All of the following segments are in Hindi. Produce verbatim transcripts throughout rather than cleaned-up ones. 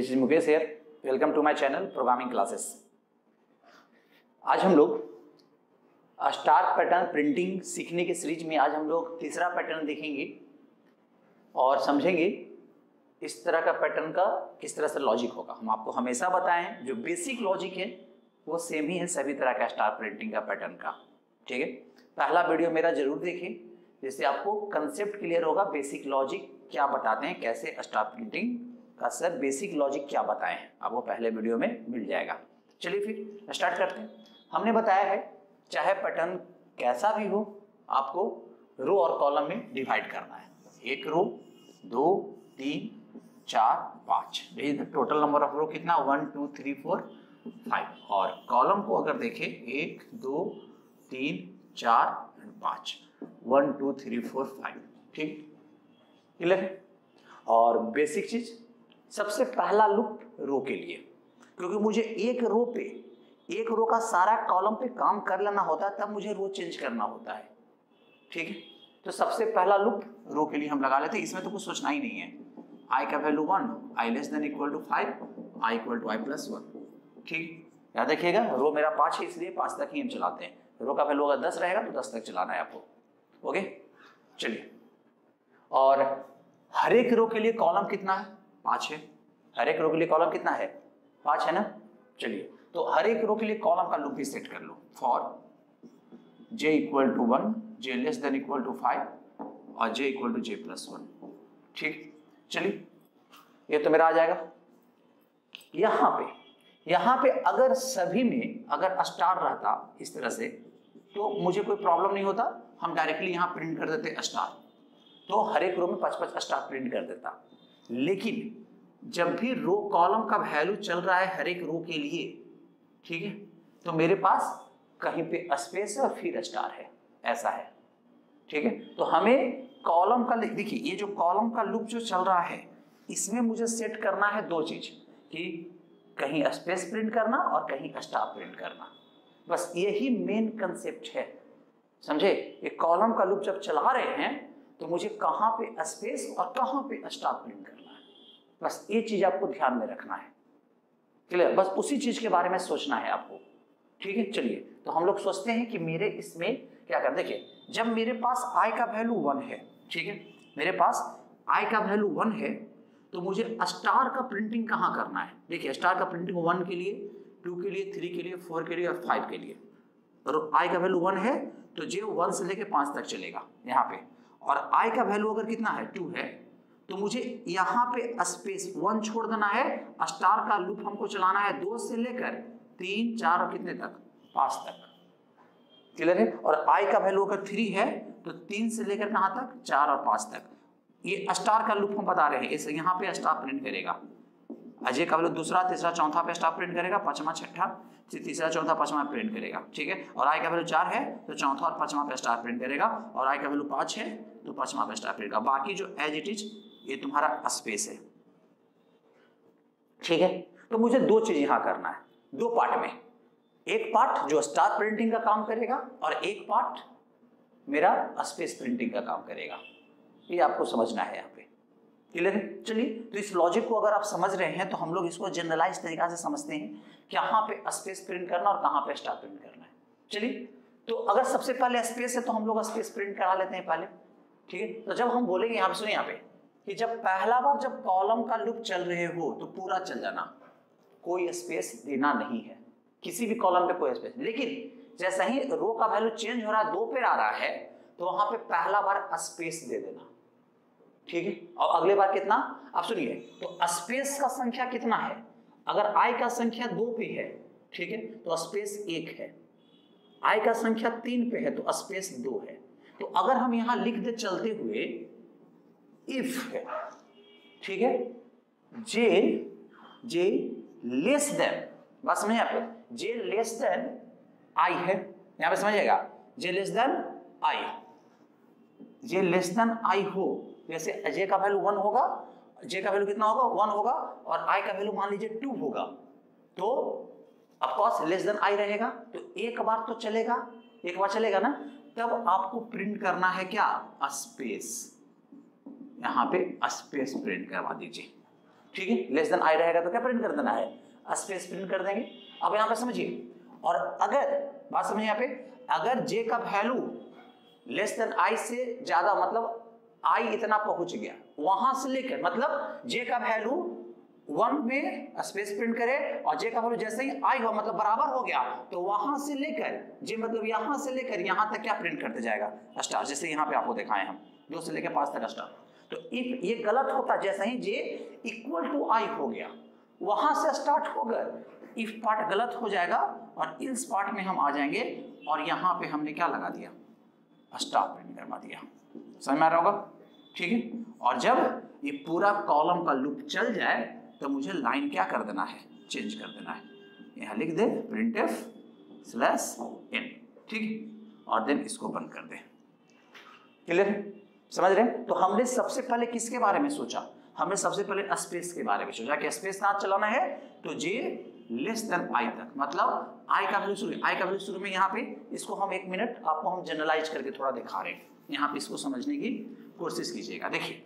This is Mukesh here, welcome to my channel programming classes. आज हम लोग स्टार पैटर्न प्रिंटिंग सीखने के सीरीज में आज हम लोग तीसरा पैटर्न देखेंगे और समझेंगे इस तरह का पैटर्न का किस तरह से लॉजिक होगा। हम आपको हमेशा बताएं जो बेसिक लॉजिक है वो सेम ही है सभी तरह का स्टार प्रिंटिंग का पैटर्न का। ठीक है, पहला वीडियो मेरा जरूर देखें जिससे आपको कंसेप्ट क्लियर होगा, बेसिक लॉजिक क्या बताते हैं, कैसे स्टार प्रिंटिंग का सर बेसिक लॉजिक क्या बताए हैं, आपको पहले वीडियो में मिल जाएगा। चलिए फिर स्टार्ट करते हैं। हमने बताया है चाहे पैटर्न कैसा भी हो आपको रो और कॉलम में डिवाइड करना है। एक रो, दो, तीन, चार, पाँच, टोटल नंबर ऑफ रो कितना, one two three four five. और कॉलम को अगर देखें एक, दो, तीन, चार एंड पाँच, one two three four five. ठीक, क्लियर है। और बेसिक चीज सबसे पहला लूप रो के लिए, क्योंकि मुझे एक रो पे एक रो का सारा कॉलम पे काम कर लेना होता है, तब मुझे रो चेंज करना होता है। ठीक है, तो सबसे पहला लूप रो के लिए हम लगा लेते हैं। इसमें तो कुछ सोचना ही नहीं है। आई का value one, I less than equal to five, I equal to I plus one. ठीक, याद रखिएगा रो मेरा पाँच है इसलिए पाँच तक ही हम चलाते हैं। रो का वैल्यू अगर दस रहेगा तो दस तक चलाना है आपको। ओके, चलिए। और हर एक रो के लिए कॉलम कितना है, पाँच है। हर एक रो के लिए कॉलम कितना है, पाँच है ना। चलिए, तो हर एक रो के लिए कॉलम का लूप भी सेट कर लो। For j equal to one, J less than equal to five और j equal to J plus one. ठीक, चलिए ये तो मेरा आ जाएगा। यहां पे यहां पे अगर सभी में अगर स्टार रहता इस तरह से तो मुझे कोई प्रॉब्लम नहीं होता, हम डायरेक्टली यहां प्रिंट कर देते स्टार, तो हर एक रो में पांच पांच स्टार प्रिंट कर देता। लेकिन जब भी रो कॉलम का वैल्यू चल रहा है हर एक रो के लिए, ठीक है, तो मेरे पास कहीं पे स्पेस है और फिर स्टार है, ऐसा है। ठीक है, तो हमें कॉलम का देखिए ये जो कॉलम का लूप जो चल रहा है इसमें मुझे सेट करना है दो चीज, कि कहीं स्पेस प्रिंट करना और कहीं स्टार प्रिंट करना। बस यही मेन कंसेप्ट है, समझे। ये कॉलम का लूप जब चला रहे हैं तो मुझे कहां पे स्पेस और कहां पे स्टार प्रिंट करना है, बस ये चीज आपको ध्यान में रखना है। क्लियर, बस उसी चीज के बारे में सोचना है आपको। ठीक है, चलिए तो हम लोग सोचते हैं कि मेरे इसमें क्या कर, देखिए जब मेरे पास i का वैल्यू वन है, ठीक है, मेरे पास i का वैल्यू वन है तो मुझे स्टार का प्रिंटिंग कहाँ करना है। देखिए स्टार का प्रिंटिंग वन के लिए, टू के लिए, थ्री के लिए, फोर के लिए और फाइव के लिए। और i का वैल्यू वन है तो जे वन से लेके पाँच तक चलेगा यहाँ पे। और i का वैल्यू अगर कितना है, टू है, तो मुझे यहाँ पे स्पेस वन छोड़ देना है। स्टार का लूप हमको चलाना है दो से लेकर तीन, चार और कितने तक, पाँच तक। क्लियर है। और i का वैल्यू अगर थ्री है तो तीन से लेकर कहाँ तक, चार और पाँच तक। ये स्टार का लूप हम बता रहे हैं, इस यहाँ पे स्टार प्रिंट करेगा। अजय का वैल्यू दूसरा, तीसरा, चौथा पे स्टार प्रिंट करेगा, पांचवा, छठा, तीसरा, चौथा, पांचवा प्रिंट करेगा। ठीक है, और i का वैल्यू चार है तो चौथा और पांचवा पे स्टार प्रिंट करेगा, और i का वैल्यू पाँच है तो पांचवा पे स्टार प्रिंट करेगा। बाकी जो एज इट इज ये तुम्हारा स्पेस है। ठीक है, तो मुझे दो चीज यहां करना है, दो पार्ट में। एक पार्ट जो स्टार प्रिंटिंग का काम करेगा और एक पार्ट मेरा स्पेस प्रिंटिंग का काम करेगा। ये आपको समझना है यहाँ पे। क्लियर है। चलिए, तो इस लॉजिक को अगर आप समझ रहे हैं तो हम लोग इसको जनरलाइज तरीका से समझते हैं, कहाँ पे स्पेस प्रिंट करना और कहाँ पे स्टार प्रिंट करना है। चलिए, तो अगर सबसे पहले स्पेस है तो हम लोग स्पेस प्रिंट करा लेते हैं पहले। ठीक है, तो जब हम बोलेंगे यहाँ पे, सुनिए यहाँ पे, कि जब पहला बार जब कॉलम का लूप चल रहे हो तो पूरा चल जाना, कोई स्पेस देना नहीं है, किसी भी कॉलम पे कोई स्पेस। लेकिन जैसा ही रो का वैल्यू चेंज हो रहा है, दो पे आ रहा है, तो वहां पे पहला बार स्पेस दे देना। ठीक है, और अगले बार कितना, आप सुनिए, तो स्पेस का संख्या कितना है, अगर i का संख्या दो पे है, ठीक है, तो स्पेस एक है। i का संख्या तीन पे है तो स्पेस दो है। तो अगर हम यहां लिख दे चलते हुए इफ है, ठीक है, j j लेस देन, बस समझिए यहाँ पे, j लेस देन i है, यहाँ पे समझिएगा, j less than i, j less than i हो, जैसे j का वैल्यू वन होगा, j का वैल्यू कितना होगा, वन होगा, और i का वैल्यू मान लीजिए टू होगा, तो of course less than i रहेगा, तो एक बार तो चलेगा, एक बार चलेगा ना, तब आपको प्रिंट करना है क्या, स्पेस। यहाँ पे स्पेस प्रिंट करवा दीजिए। ठीक है, लेस देन आई रहेगा तो क्या प्रिंट कर देना है, स्पेस प्रिंट कर देंगे। अब यहाँ पे समझिए, और अगर बात समझिए यहाँ पे, अगर जे का वैल्यू लेस देन आई से ज्यादा, मतलब आई इतना पहुंच गया, वहां से लेकर मतलब जे का वैल्यू वन में स्पेस प्रिंट करे और जे का वैल्यू जैसे ही आई हो मतलब बराबर हो गया, तो वहां से लेकर जे मतलब यहां से लेकर यहां तक क्या प्रिंट करते जाएगा, स्टार। जैसे यहाँ पे आपको दिखाए हम दो से लेकर पांच तक स्टार। तो इफ ये गलत होता, जैसे ही जे इक्वल टू आई हो गया वहां से स्टार्ट होकर इफ पार्ट गलत हो जाएगा और इल्स पार्ट में हम आ जाएंगे और यहाँ पे हमने क्या लगा दिया, स्टार प्रिंट करवा दिया। समझ में आ रहा होगा, ठीक है। और जब ये पूरा कॉलम का लूप चल जाए तो मुझे लाइन क्या कर देना है, चेंज कर देना है। यहाँ लिख दे printf स्लैश एन, ठीक है, और देन इसको बंद कर दे। क्लियर है, समझ रहे हैं। तो हमने सबसे पहले किसके बारे में सोचा, हमने सबसे पहले स्पेस के बारे में सोचा कि स्पेस कहाँ चलाना है, तो जे लेस देन आई तक, मतलब आई का वैल्यू शुरू, आई का वैल्यू शुरू में यहाँ पे, इसको हम एक मिनट आपको हम जनरलाइज करके थोड़ा दिखा रहे हैं, यहाँ पे इसको समझने की कोशिश कीजिएगा। देखिए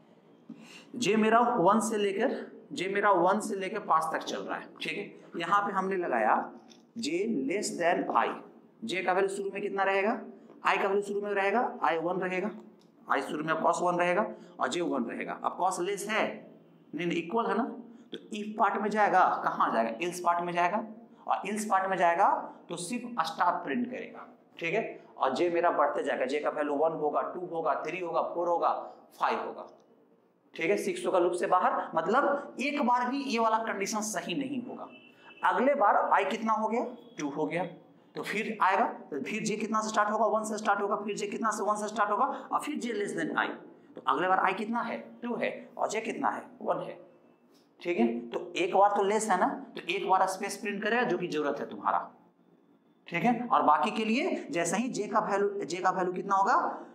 जे मेरा वन से लेकर जे मेरा वन से लेकर पांच तक चल रहा है, ठीक है। यहाँ पे हमने लगाया जे लेस देन आई, जे का वैल्यू शुरू में कितना रहेगा, आई का वैल्यू शुरू में रहेगा आई वन रहेगा, आई शुरू में कॉस वन रहेगा और जे वन रहेगा। अब कॉस लेस है नहीं, इक्वल है ना, तो इफ पार्ट में जाएगा, कहाँ जाएगा, इल्स पार्ट में जाएगा, और इल्स पार्ट में जाएगा तो सिर्फ स्टार प्रिंट करेगा, ठीक है। और जे मेरा बढ़ते जाएगा, जे का वैल्यू वन होगा, टू होगा, थ्री होगा, फोर होगा, फाइव होगा, ठीक है। सिक्स होगा लूप से बाहर, मतलब एक बार भी ये वाला कंडीशन सही नहीं होगा। अगले बार आई कितना हो गया, टू हो गया, तो फिर आएगा, तो फिर जे कितना से स्टार्ट होगा, वन से स्टार्ट होगा, फिर जे कितना से वन से स्टार्ट होगा, और फिर जे लेस देन आई, तो अगले बार आई कितना है, टू है, और जे कितना है, वन है, ठीक है। तो एक बार तो लेस है ना, तो एक बार स्पेस प्रिंट करेगा जो कि जरूरत है तुम्हारा, ठीक है। और बाकी के लिए जैसे ही जे का वैल्यू जे का वैल्यू कितना होगा,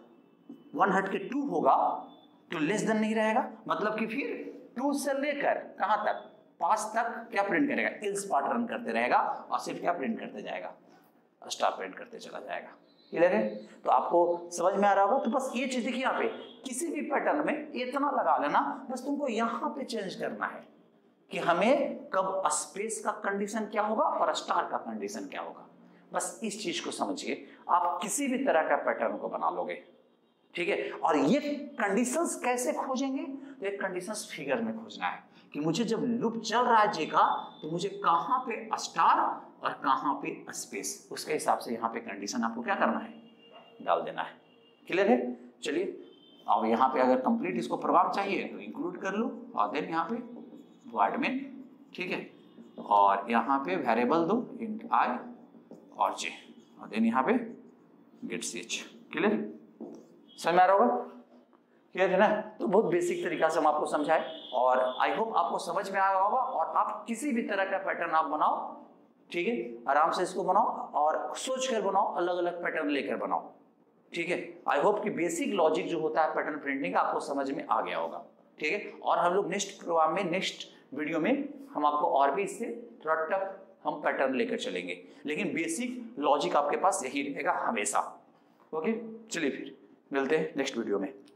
वन हट के टू होगा, तो लेस देन नहीं रहेगा, मतलब कि फिर टू से लेकर कहां तक, पांच तक क्या प्रिंट करेगा, इल्स पार्ट रन करते रहेगा और सिर्फ क्या प्रिंट करते जाएगा, स्टार प्रिंट करते चला जाएगा। क्लियर है, तो आपको समझ में आ रहा होगा। तो बस ये चीज देखिए, यहाँ पे किसी भी पैटर्न में इतना लगा लेना, बस तुमको यहाँ पे चेंज करना है कि हमें कब स्पेस का कंडीशन क्या होगा और स्टार का कंडीशन क्या होगा। बस इस चीज को समझिए, आप किसी भी तरह का पैटर्न को बना लोगे, ठीक है। और ये कंडीशंस कैसे खोजेंगे, तो ये कंडीशंस फिगर में खोजना है कि मुझे जब लूप चल रहा है जे का, तो मुझे कहां पे स्टार और कहां पे स्पेस, उसके हिसाब से यहाँ पे कंडीशन आपको क्या करना है, डाल देना है। क्लियर है, चलिए अब यहाँ पे अगर कंप्लीट इसको प्रोग्राम चाहिए तो इंक्लूड कर लो, और देन यहाँ पे वर्ड में, ठीक है, और यहाँ पे वेरिएबल दो इंट आई और जे, और देन यहाँ पे गेट ch। क्लियर, समझ में आ रहा होगा, क्लियर है ना। तो बहुत बेसिक तरीका से हम आपको समझाए, और आई होप आपको समझ में आया होगा। और आप किसी भी तरह का पैटर्न आप बनाओ, ठीक है, आराम से इसको बनाओ और सोच कर बनाओ, अलग अलग पैटर्न लेकर बनाओ, ठीक है। आई होप कि बेसिक लॉजिक जो होता है पैटर्न प्रिंटिंग का आपको समझ में आ गया होगा, ठीक है। और हम लोग नेक्स्ट प्रोग्राम में, नेक्स्ट वीडियो में हम आपको और भी इससे थोड़ा टफ हम पैटर्न लेकर चलेंगे, लेकिन बेसिक लॉजिक आपके पास यही रहेगा हमेशा। ओके, चलिए फिर मिलते हैं नेक्स्ट वीडियो में।